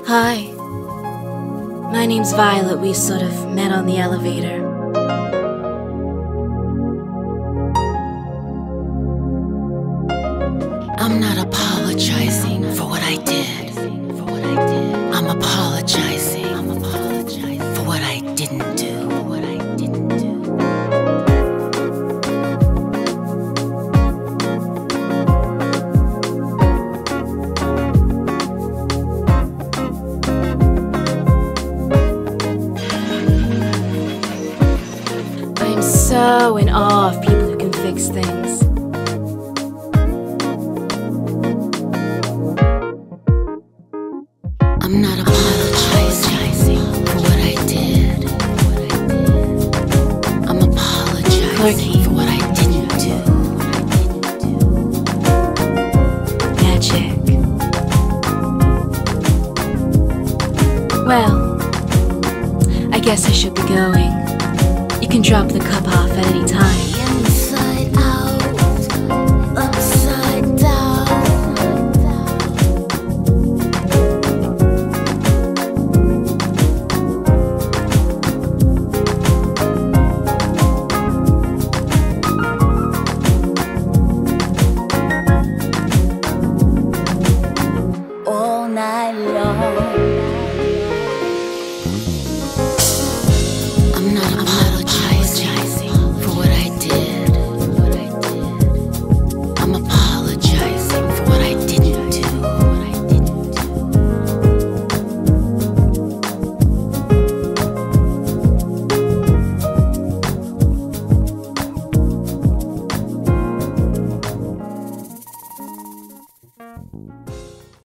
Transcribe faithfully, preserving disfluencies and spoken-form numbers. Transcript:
Hi. My name's Violet. We sort of met on the elevator. I'm not apologizing for what I did. I'm apologizing for what I didn't do. I'm so in awe of people who can fix things. I'm not apologizing for what I did. I'm apologizing Corky. for what I didn't do. Magic. Well, I guess I should be going. You can drop the cup off at any time. Inside out, upside down. All night long.